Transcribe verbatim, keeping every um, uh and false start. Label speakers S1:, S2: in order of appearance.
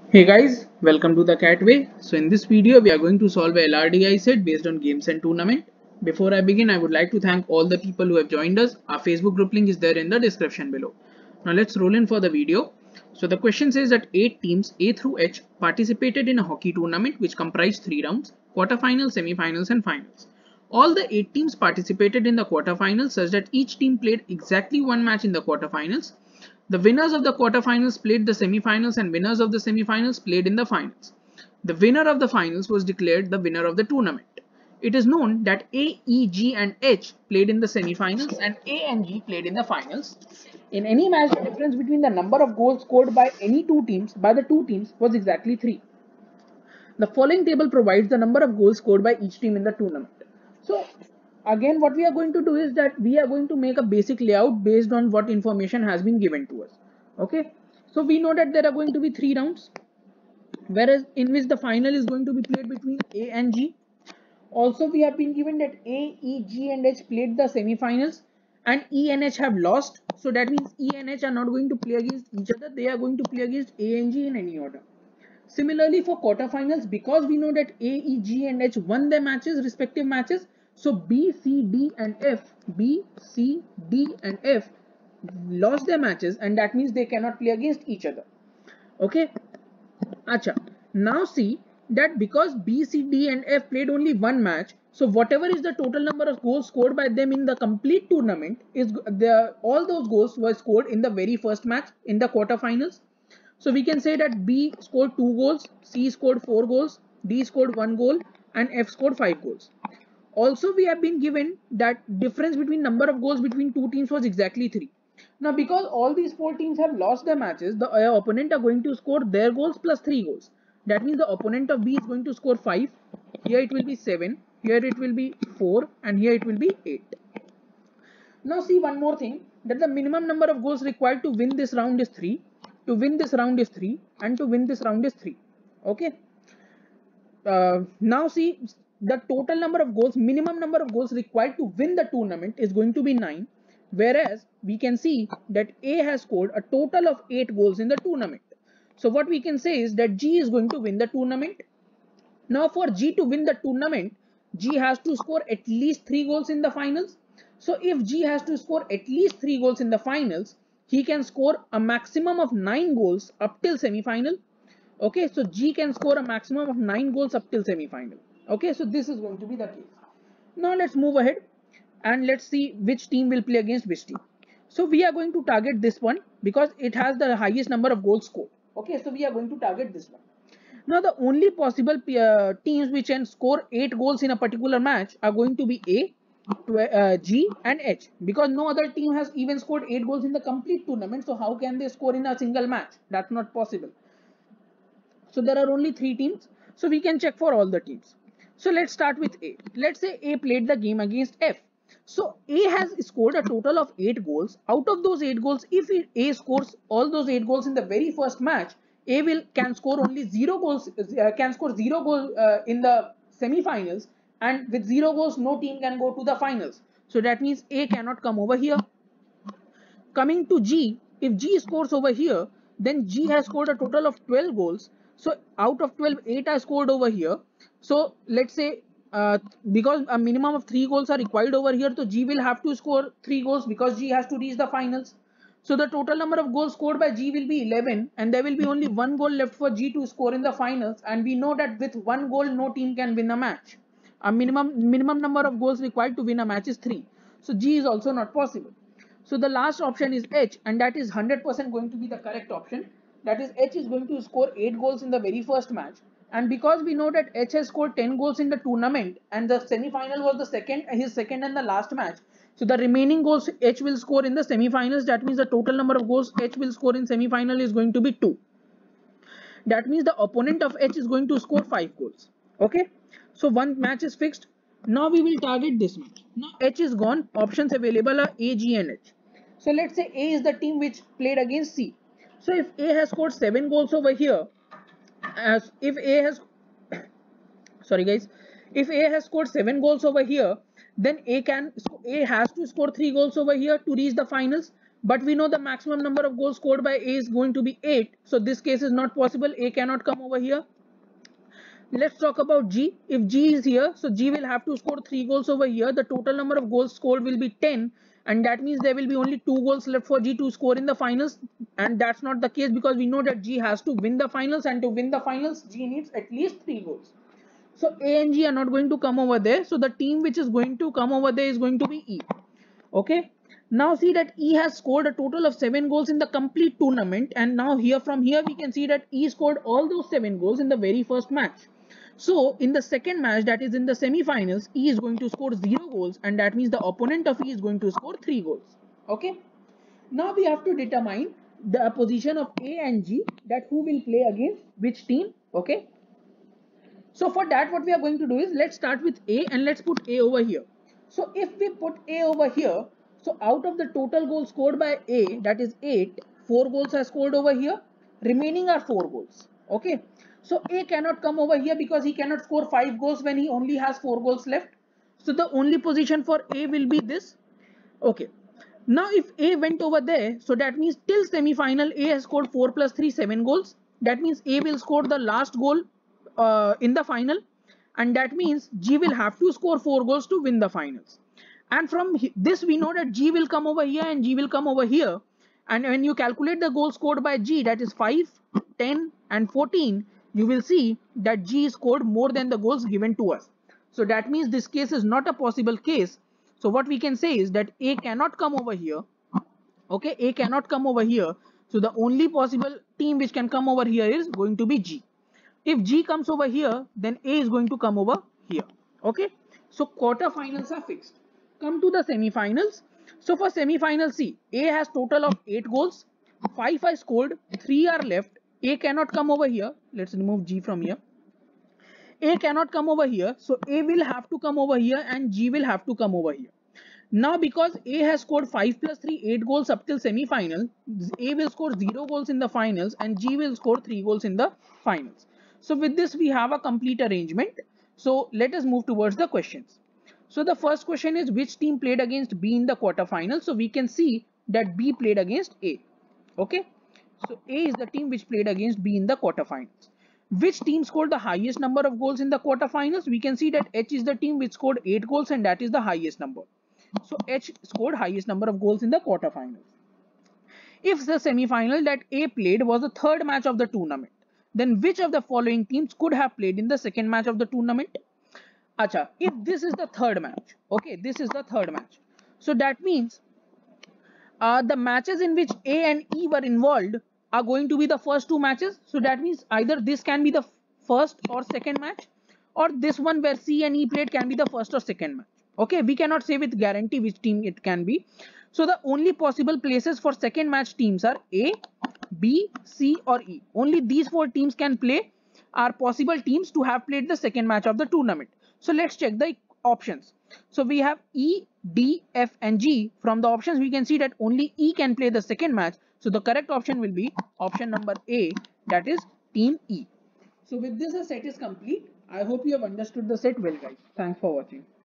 S1: Hey guys, welcome to the Catway. So in this video, we are going to solve a L R D I set based on games and tournament. Before I begin, I would like to thank all the people who have joined us. Our Facebook group link is there in the description below. Now let's roll in for the video. So the question says that eight teams A through H participated in a hockey tournament which comprised three rounds: quarterfinals, semi-finals and finals. All the eight teams participated in the quarterfinals such that each team played exactly one match in the quarterfinals. The winners of the quarterfinals played the semifinals and winners of the semifinals played in the finals. The winner of the finals was declared the winner of the tournament. It is known that A, E, G and H played in the semifinals and A and G played in the finals. In any match, the difference between the number of goals scored by any two teams by the two teams was exactly three. The following table provides the number of goals scored by each team in the tournament. So again, what we are going to do is that we are going to make a basic layout based on what information has been given to us. Okay, so we know that there are going to be three rounds, whereas in which the final is going to be played between A and G. Also, we have been given that A, E, G and H played the semi-finals and E and H have lost. So that means E and H are not going to play against each other. They are going to play against A and G in any order. Similarly, for quarterfinals, because we know that A, E, G and H won their matches, respective matches, so B, C, D and F, B, C, D and F lost their matches, and that means they cannot play against each other. Okay. Acha. Now see that because B, C, D and F played only one match, so whatever is the total number of goals scored by them in the complete tournament is the all those goals were scored in the very first match in the quarterfinals. So we can say that B scored two goals, C scored four goals, D scored one goal and F scored five goals. Also, we have been given that difference between number of goals between two teams was exactly three. Now, because all these four teams have lost their matches, the uh, opponent are going to score their goals plus three goals. That means the opponent of B is going to score five. Here it will be seven. Here it will be four. And here it will be eight. Now see one more thing, that the minimum number of goals required to win this round is three. To win this round is three. And to win this round is three. Okay. Uh, now see the total number of goals, minimum number of goals required to win the tournament is going to be nine, whereas we can see that A has scored a total of eight goals in the tournament. So what we can say is that G is going to win the tournament. Now for G to win the tournament, G has to score at least three goals in the finals. So if G has to score at least three goals in the finals, he can score a maximum of nine goals up till semi-final. Okay, so G can score a maximum of nine goals up till semi-final. Okay, so this is going to be the case. Now let's move ahead and let's see which team will play against which team. So we are going to target this one because it has the highest number of goals scored. Okay, so we are going to target this one. Now the only possible uh, teams which can score eight goals in a particular match are going to be A, uh, G and H, because no other team has even scored eight goals in the complete tournament. So how can they score in a single match? That's not possible. So there are only three teams. So we can check for all the teams. So let's start with A. Let's say A played the game against F. So A has scored a total of eight goals. Out of those eight goals, if A scores all those eight goals in the very first match, A will can score only zero goals, uh, can score zero goals uh, in the semi-finals, and with zero goals, no team can go to the finals. So that means A cannot come over here. Coming to G, if G scores over here, then G has scored a total of twelve goals. So out of twelve, eight are scored over here. So let's say uh, because a minimum of three goals are required over here, so G will have to score three goals because G has to reach the finals. So the total number of goals scored by G will be eleven, and there will be only one goal left for G to score in the finals. And we know that with one goal, no team can win a match. A minimum minimum number of goals required to win a match is three. So G is also not possible. So the last option is H, and that is one hundred percent going to be the correct option. That is, H is going to score eight goals in the very first match. And because we know that H has scored ten goals in the tournament and the semi-final was the second, his second and the last match. So the remaining goals H will score in the semi-finals. That means the total number of goals H will score in semi-final is going to be two. That means the opponent of H is going to score five goals. Okay. So one match is fixed. Now we will target this match. Now H is gone. Options available are A, G and H. So let's say A is the team which played against C. So if A has scored seven goals over here, as if A has, sorry guys, if A has scored seven goals over here, then A can A has to score three goals over here to reach the finals. but we know the maximum number of goals scored by A is going to be eight. So this case is not possible. A cannot come over here. Let's talk about G. If G is here, so G will have to score three goals over here. The total number of goals scored will be ten, and that means there will be only two goals left for G to score in the finals, and that's not the case because we know that G has to win the finals, and to win the finals G needs at least three goals. So A and G are not going to come over there. So the team which is going to come over there is going to be E. Okay. Now see that E has scored a total of seven goals in the complete tournament, and now here from here we can see that E scored all those seven goals in the very first match. So in the second match, that is in the semi-finals, E is going to score zero goals, and that means the opponent of E is going to score three goals. Okay. Now we have to determine the position of A and G, that who will play against which team. Okay. So for that, what we are going to do is, let's start with A and let's put A over here. So if we put A over here, so out of the total goals scored by A, that is eight, four goals are scored over here, remaining are four goals. Okay. So A cannot come over here because he cannot score five goals when he only has four goals left. So the only position for A will be this. Okay. Now if A went over there, so that means till semi-final A has scored four plus three, seven goals. That means A will score the last goal uh, in the final, and that means G will have to score four goals to win the finals. And from this we know that G will come over here and G will come over here. And when you calculate the goals scored by G, that is five, ten and fourteen, you will see that G scored more than the goals given to us. So that means this case is not a possible case. So what we can say is that A cannot come over here. Okay, A cannot come over here. So the only possible team which can come over here is going to be G. If G comes over here, then A is going to come over here. Okay, so quarterfinals are fixed. Come to the semi-finals. So for semi-final C, A has total of eight goals, five are scored, three are left. A cannot come over here. Let's remove G from here. A cannot come over here. So A will have to come over here and G will have to come over here. Now because A has scored five plus three, eight goals up till semi-final, A will score zero goals in the finals and G will score three goals in the finals. So with this we have a complete arrangement. So let us move towards the questions. So the first question is, which team played against B in the quarterfinals? So we can see that B played against A. Okay. So A is the team which played against B in the quarterfinals. Which team scored the highest number of goals in the quarterfinals? We can see that H is the team which scored eight goals and that is the highest number. So H scored highest number of goals in the quarterfinals. If the semi-final that A played was the third match of the tournament, then which of the following teams could have played in the second match of the tournament? Acha, if this is the third match, okay, this is the third match. So that means uh, the matches in which A and E were involved are going to be the first two matches. So that means either this can be the first or second match, or this one where C and E played can be the first or second match. Okay, we cannot say with guarantee which team it can be. So the only possible places for second match teams are A, B, C or E. Only these four teams can play, are possible teams to have played the second match of the tournament. So let's check the options. So we have E, D, F and G. From the options we can see that only E can play the second match. So the correct option will be option number A, that is team E. So with this the set is complete. I hope you have understood the set well guys. Thanks for watching.